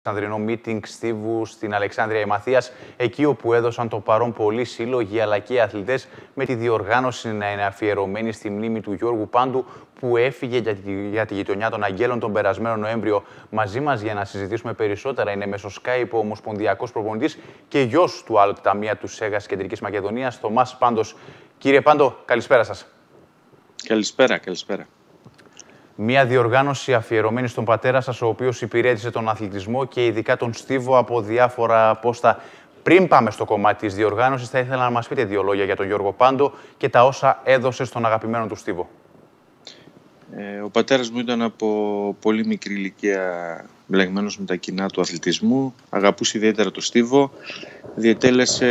Αλεξανδρινό meeting Στίβου στην Αλεξάνδρεια Μαθίας, εκεί όπου έδωσαν το παρόν πολλοί σύλλογοι αλλά και αθλητές, με τη διοργάνωση να είναι αφιερωμένη στη μνήμη του Γιώργου Πάντου, που έφυγε για τη γειτονιά των Αγγέλων τον περασμένο Νοέμβριο. Μαζί μας για να συζητήσουμε περισσότερα είναι μέσω Skype ο ομοσπονδιακός προπονητής και γιος του ΑΛΚ Ταμεία του ΣΕΓΑΣ Κεντρικής Μακεδονίας, Θωμάς Πάντος. Κύριε Πάντο, καλησπέρα σας. Καλησπέρα, καλησπέρα. Μία διοργάνωση αφιερωμένη στον πατέρα σας, ο οποίος υπηρέτησε τον αθλητισμό και ειδικά τον Στίβο από διάφορα πόστα. Πριν πάμε στο κομμάτι της διοργάνωσης, θα ήθελα να μας πείτε δύο λόγια για τον Γιώργο Πάντο και τα όσα έδωσε στον αγαπημένο του Στίβο. Ο πατέρας μου ήταν από πολύ μικρή ηλικία μπλεγμένος με τα κοινά του αθλητισμού. Αγαπούσε ιδιαίτερα τον Στίβο. Διετέλεσε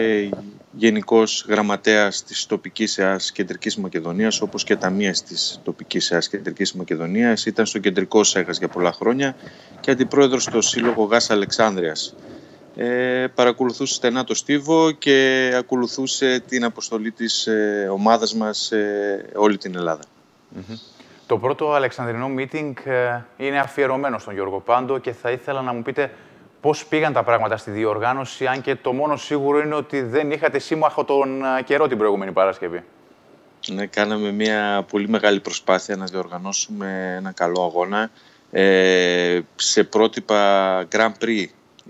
γενικός γραμματέας της τοπικής ΕΑΣ Κεντρικής Μακεδονίας, όπως και ταμείας της τοπικής ΕΑΣ Κεντρικής Μακεδονίας. Ήταν στο κεντρικό ΣΕΓΑΣ για πολλά χρόνια και αντιπρόεδρος στο Σύλλογο ΓΑΣ Αλεξάνδρειας. Παρακολουθούσε στενά το Στίβο και ακολουθούσε την αποστολή της ομάδας μας σε όλη την Ελλάδα. Το πρώτο Αλεξανδρινό meeting είναι αφιερωμένο στον Γιώργο Πάντο και θα ήθελα να μου πείτε πώς πήγαν τα πράγματα στη διοργάνωση, αν και το μόνο σίγουρο είναι ότι δεν είχατε σύμμαχο τον καιρό την προηγούμενη Παρασκευή. Ναι, κάναμε μια πολύ μεγάλη προσπάθεια να διοργανώσουμε ένα καλό αγώνα σε πρότυπα Grand Prix,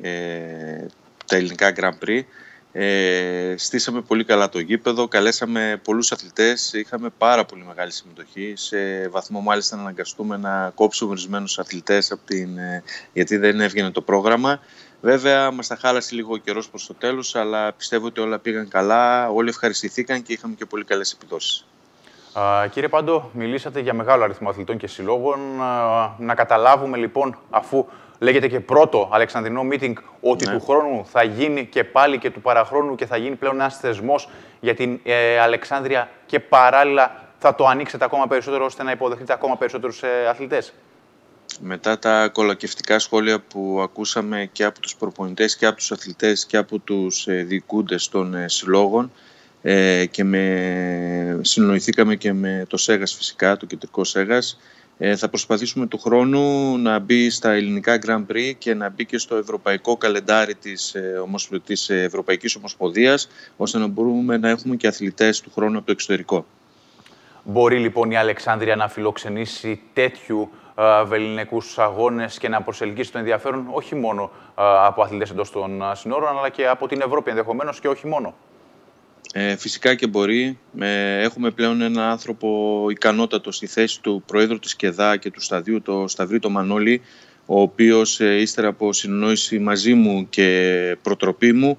τα ελληνικά Grand Prix. Στήσαμε πολύ καλά το γήπεδο, καλέσαμε πολλούς αθλητές, είχαμε πάρα πολύ μεγάλη συμμετοχή, σε βαθμό μάλιστα να αναγκαστούμε να κόψουμε ορισμένους αθλητές γιατί δεν έβγαινε το πρόγραμμα. Βέβαια μας τα χάλασε λίγο ο καιρός προς το τέλος, αλλά πιστεύω ότι όλα πήγαν καλά, όλοι ευχαριστηθήκαν και είχαμε και πολύ καλές επιδόσεις. Κύριε Πάντο, μιλήσατε για μεγάλο αριθμό αθλητών και συλλόγων. Να καταλάβουμε λοιπόν, αφού λέγεται και πρώτο Αλεξανδρινό meeting, ότι του χρόνου θα γίνει και πάλι και του παραχρόνου και θα γίνει πλέον ένας θεσμός για την Αλεξάνδρεια και παράλληλα θα το ανοίξετε ακόμα περισσότερο ώστε να υποδεχτείτε ακόμα περισσότερους αθλητές. Μετά τα κολακευτικά σχόλια που ακούσαμε και από τους προπονητές και από τους αθλητές και από τους διοικούντες των συλλόγων, και συνοηθήκαμε και με το ΣΕΓΑΣ φυσικά, το κεντρικό ΣΕΓΑΣ, θα προσπαθήσουμε του χρόνου να μπει στα ελληνικά Grand Prix και να μπει και στο ευρωπαϊκό καλεντάρι της Ευρωπαϊκής Ομοσπονδίας, ώστε να μπορούμε να έχουμε και αθλητές του χρόνου από το εξωτερικό. Μπορεί λοιπόν η Αλεξάνδρεια να φιλοξενήσει τέτοιου βελληνικούς αγώνες και να προσελκύσει το ενδιαφέρον όχι μόνο από αθλητές εντός των συνόρων, αλλά και από την Ευρώπη ενδεχομένως και όχι μόνο? Φυσικά και μπορεί. Έχουμε πλέον έναν άνθρωπο ικανότατο στη θέση του Προέδρου της ΚΕΔΑ και του Σταδίου, το Σταυρί το Μανώλη, ο οποίος ύστερα από συνεννόηση μαζί μου και προτροπή μου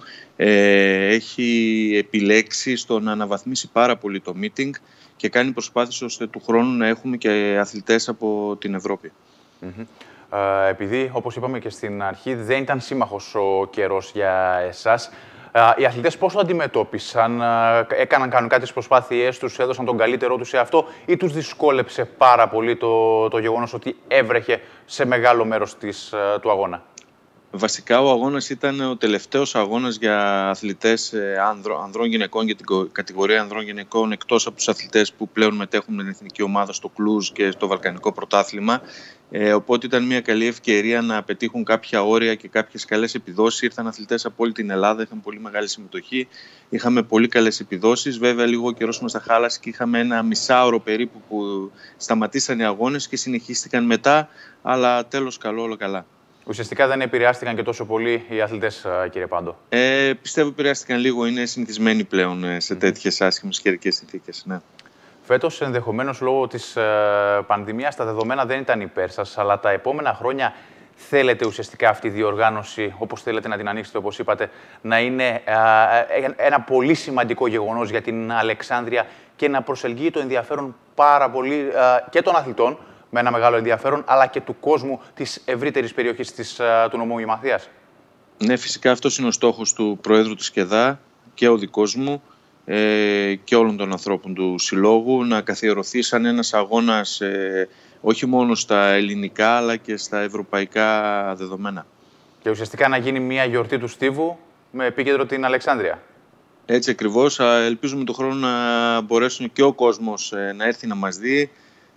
έχει επιλέξει στο να αναβαθμίσει πάρα πολύ το meeting και κάνει προσπάθειες ώστε του χρόνου να έχουμε και αθλητές από την Ευρώπη. Επειδή, όπως είπαμε και στην αρχή, δεν ήταν σύμμαχος ο καιρός για εσάς, οι αθλητές πώς το αντιμετώπισαν, έκαναν κανονικά τις προσπάθειές τους, έδωσαν τον καλύτερό τους σε αυτό ή τους δυσκόλεψε πάρα πολύ το γεγονός ότι έβρεχε σε μεγάλο μέρος του αγώνα? Βασικά ο αγώνας ήταν ο τελευταίος αγώνας για αθλητές ανδρών γυναικών, για την κατηγορία ανδρών γυναικών, εκτός από τους αθλητές που πλέον μετέχουν με την εθνική ομάδα στο Κλουζ και στο Βαλκανικό Πρωτάθλημα. Οπότε ήταν μια καλή ευκαιρία να πετύχουν κάποια όρια και κάποιες καλές επιδόσεις. Ήρθαν αθλητές από όλη την Ελλάδα, είχαν πολύ μεγάλη συμμετοχή, είχαμε πολύ καλές επιδόσεις. Βέβαια, λίγο ο καιρός μας τα χάλασε και είχαμε ένα μισάωρο περίπου που σταματήσαν οι αγώνες και συνεχίστηκαν μετά, αλλά τέλος καλό, όλα καλά. Ουσιαστικά δεν επηρεάστηκαν και τόσο πολύ οι αθλητές, κύριε Πάντο? Πιστεύω επηρεάστηκαν λίγο, είναι συνηθισμένοι πλέον σε τέτοιες άσχημες καιρικές συνθήκες. Ναι. Φέτος, ενδεχομένως λόγω της πανδημίας, τα δεδομένα δεν ήταν υπέρ σας, αλλά τα επόμενα χρόνια θέλετε ουσιαστικά αυτή η διοργάνωση, όπως θέλετε να την ανοίξετε, όπως είπατε, να είναι ένα πολύ σημαντικό γεγονός για την Αλεξάνδρεια και να προσελκύει το ενδιαφέρον πάρα πολύ και των αθλητών, με ένα μεγάλο ενδιαφέρον, αλλά και του κόσμου της ευρύτερης περιοχής του νομού Μαθίας? Ναι, φυσικά αυτός είναι ο στόχος του Προέδρου της ΚΕΔΑ και ο δικός μου και όλων των ανθρώπων του Συλλόγου, να καθιερωθεί σαν ένας αγώνας όχι μόνο στα ελληνικά αλλά και στα ευρωπαϊκά δεδομένα. Και ουσιαστικά να γίνει μια γιορτή του Στίβου με επίκεντρο την Αλεξάνδρεια. Έτσι ακριβώς. Ελπίζουμε τον χρόνο να μπορέσουν και ο κόσμος να έρθει να μας δει,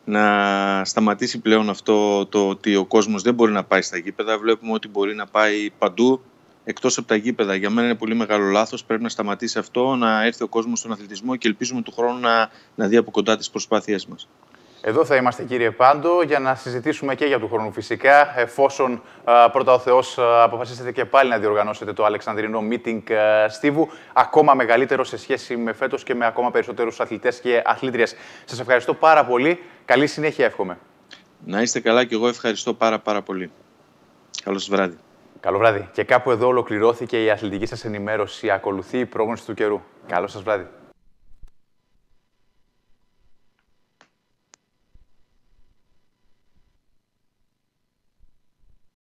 να σταματήσει πλέον αυτό το ότι ο κόσμος δεν μπορεί να πάει στα γήπεδα. Βλέπουμε ότι μπορεί να πάει παντού εκτός από τα γήπεδα. Για μένα είναι πολύ μεγάλο λάθος. Πρέπει να σταματήσει αυτό, να έρθει ο κόσμος στον αθλητισμό και ελπίζουμε του χρόνου να δει από κοντά τις προσπάθειές μας. Εδώ θα είμαστε, κύριε Πάντο, για να συζητήσουμε και για του χρόνου φυσικά, εφόσον πρώτα ο Θεός αποφασίσετε και πάλι να διοργανώσετε το Αλεξανδρινό Meeting Στίβου, ακόμα μεγαλύτερο σε σχέση με φέτος και με ακόμα περισσότερους αθλητές και αθλήτριες. Σας ευχαριστώ πάρα πολύ. Καλή συνέχεια εύχομαι. Να είστε καλά και εγώ ευχαριστώ πάρα πολύ. Καλό σας βράδυ. Καλό βράδυ. Και κάπου εδώ ολοκληρώθηκε η αθλητική σας ενημέρωση. Ακολουθεί η πρόγνωση του καιρού. Καλό σας βράδυ.